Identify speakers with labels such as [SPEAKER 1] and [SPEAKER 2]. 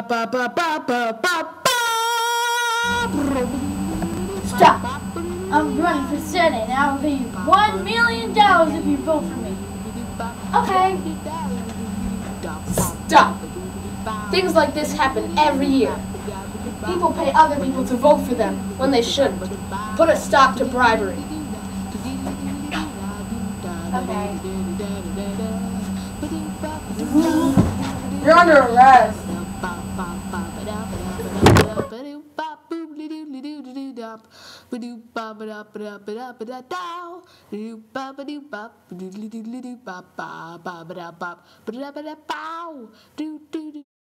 [SPEAKER 1] Stop! I'm running for Senate and I'll pay you $1 million if you vote for me. Okay.
[SPEAKER 2] Stop! Things like this happen every year. People pay other people to vote for them when they shouldn't. Put a stop to bribery.
[SPEAKER 1] Okay.
[SPEAKER 2] You're under arrest.